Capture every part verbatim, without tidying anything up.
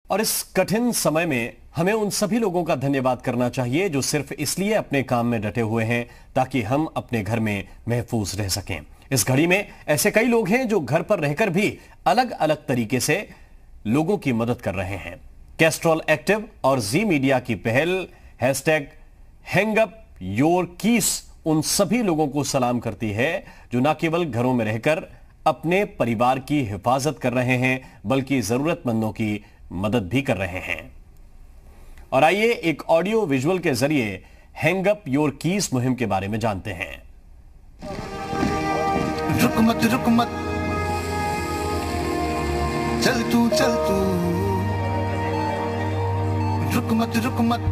और इस कठिन समय में हमें उन सभी लोगों का धन्यवाद करना चाहिए जो सिर्फ इसलिए अपने काम में डटे हुए हैं ताकि हम अपने घर में महफूज रह सकें। इस घड़ी में ऐसे कई लोग हैं जो घर पर रहकर भी अलग अलग तरीके से लोगों की मदद कर रहे हैं। कैस्ट्रॉल एक्टिव और जी मीडिया की पहल hashtag hang up your keys उन सभी लोगों को सलाम करती है जो न केवल घरों में रहकर अपने परिवार की हिफाजत कर रहे हैं बल्कि जरूरतमंदों की मदद भी कर रहे हैं। और आइए एक ऑडियो विजुअल के जरिए हैंग अप योर कीज मुहिम के बारे में जानते हैं। रुक मत रुक मत चल तू चल तू रुक मत रुक मत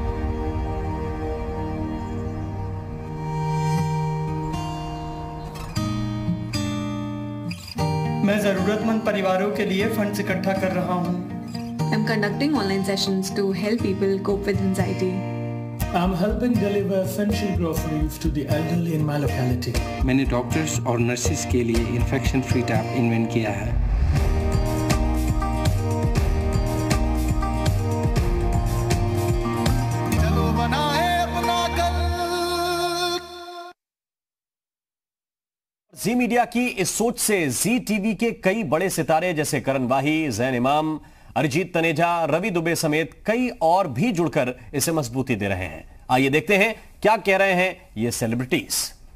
मैं जरूरतमंद परिवारों के लिए फंड्स इकट्ठा कर रहा हूँ। I'm conducting online sessions to help people cope with anxiety. I'm helping deliver essential groceries to the elderly in my locality. मैंने डॉक्टर्स और नर्सेस के लिए इन्फेक्शन फ्री टैब इन्वेंट किया है। चलो बना है अपना कल। जी मीडिया की इस सोच से जी टीवी के कई बड़े सितारे जैसे करण वाही, जैन इमाम, अरिजीत तनेजा, रवि दुबे समेत कई और भी जुड़कर इसे मजबूती दे रहे हैं। आइए देखते हैं क्या कह रहे हैं ये सेलिब्रिटीज।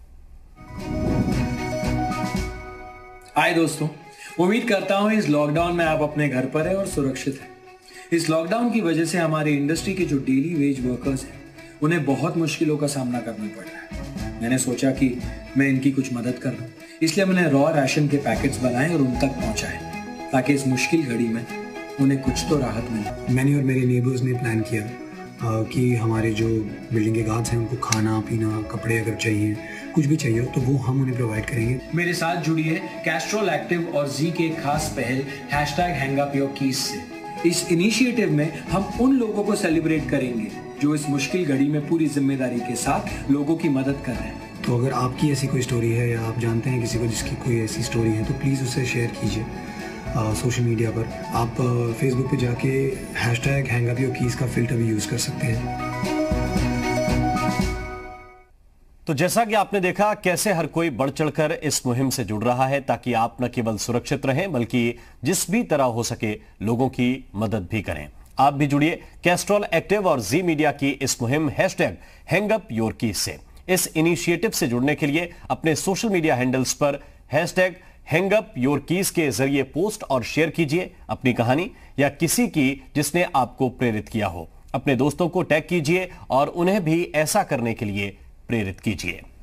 हाय दोस्तों, उम्मीद करता हूं इस लॉकडाउन में आप अपने घर पर हैं और सुरक्षित हैं। इस लॉकडाउन की वजह से हमारी इंडस्ट्री के जो डेली वेज वर्कर्स हैं उन्हें बहुत मुश्किलों का सामना करना पड़ रहा है। मैंने सोचा कि मैं इनकी कुछ मदद कर लूं, इसलिए मैंने रॉ राशन के पैकेट्स बनाए और उन तक पहुंचाए ताकि इस मुश्किल घड़ी में उन्हें कुछ तो राहत मिले। मैंने और मेरे नेबर्स ने प्लान किया आ, कि हमारे जो बिल्डिंग के गार्ड्स हैं उनको खाना पीना, कपड़े अगर चाहिए, कुछ भी चाहिए तो वो हम उन्हें प्रोवाइड करेंगे। मेरे साथ जुड़िए कैस्ट्रॉल एक्टिव और जी के खास पहल hashtag hang up your keys से। इस इनिशिएटिव में हम उन लोगों को सेलिब्रेट करेंगे जो इस मुश्किल घड़ी में पूरी जिम्मेदारी के साथ लोगों की मदद कर रहे हैं। तो अगर आपकी ऐसी कोई स्टोरी है या आप जानते हैं किसी को जिसकी कोई ऐसी स्टोरी है तो प्लीज़ उसे शेयर कीजिए सोशल मीडिया पर। आप फेसबुक पे जाके hashtag hang up your keys का फिल्टर भी यूज़ कर सकते हैं। तो जैसा कि आपने देखा कैसे हर कोई बढ़ चढ़कर इस मुहिम से जुड़ रहा है ताकि आप न केवल सुरक्षित रहें बल्कि जिस भी तरह हो सके लोगों की मदद भी करें। आप भी जुड़िए कैस्ट्रॉल एक्टिव और जी मीडिया की इस मुहिम hashtag hang up your keys से। इस इनिशिएटिव से जुड़ने के लिए अपने सोशल मीडिया हैंडल्स पर hashtag hang up your keys के जरिए पोस्ट और शेयर कीजिए अपनी कहानी या किसी की जिसने आपको प्रेरित किया हो। अपने दोस्तों को टैग कीजिए और उन्हें भी ऐसा करने के लिए प्रेरित कीजिए।